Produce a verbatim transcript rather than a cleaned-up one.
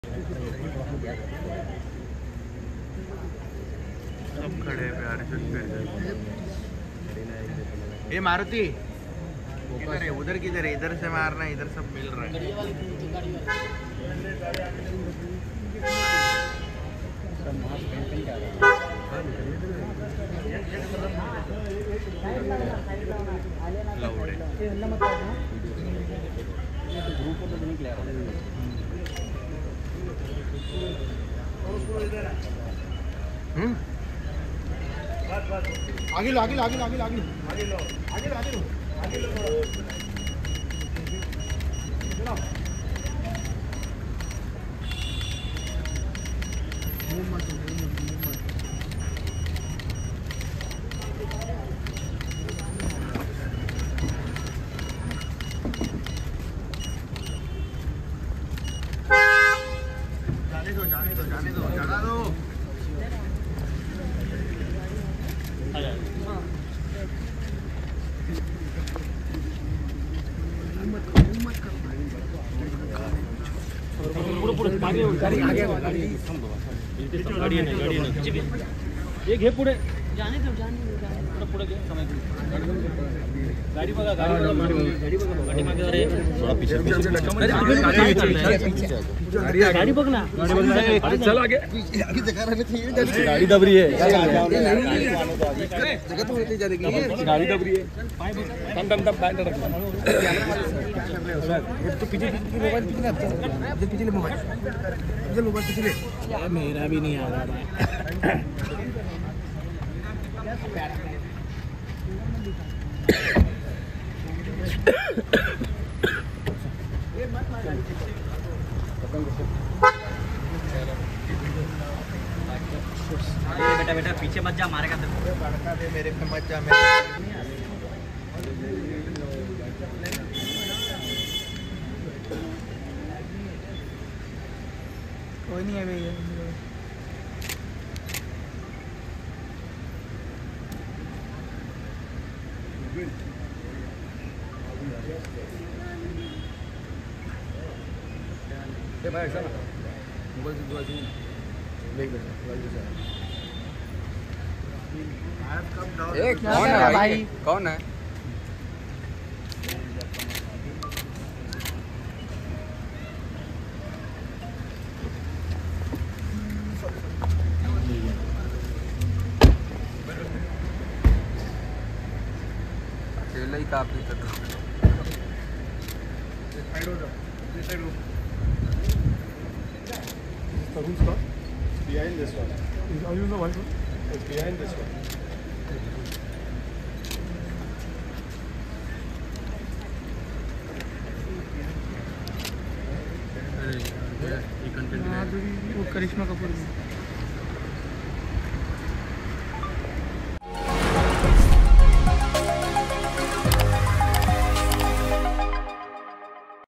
सब खड़े हैं प्यार से। ये मारुति किधर है? उधर किधर है? इधर से मारना, इधर सब मिल रहा है। हम्म आगे लो आगे लो आगे लो आगे लो आगे लो आगे लो आगे लो आगे लो आगे लो चलो मूव मत मूव मत जाने दो जाने दो जाने दो चढ़ा दो। गाड़ी है गाड़ी है एक हे पुढे जाने दो जाने दो पुढे घे समय गाड़ी बघा गाडी बघा गाडी बघा गाडी मागे अरे थोड़ा पीछे गाड़ी बघ ना गाड़ी बघ अरे चल आगे आगे जगह रहने थी गाड़ी दब रही है जगह तो होती जाने की गाड़ी दब रही है दम दम दम बैठ रख तो पीछे मोबाइल पीछे ना पीछे ले मोबाइल पीछे मोबाइल पीछे ले यार मेरा भी नहीं आ रहा है। बेटा बेटा पीछे मत जा, मारेगा तेरे को। भड़का दे मेरे पे मत जा। मेरे कोई नहीं है भैया। ए भाई ऐसा ना मोबाइल से दुआ चाहिए देख बेटा मोबाइल से ए कौन है भाई? कौन है? अकेला ही काफी था। Who's car? Behind this one. Are you in the white one? It's behind this one. अरे ये कंटेंट वो करिश्मा कपूर।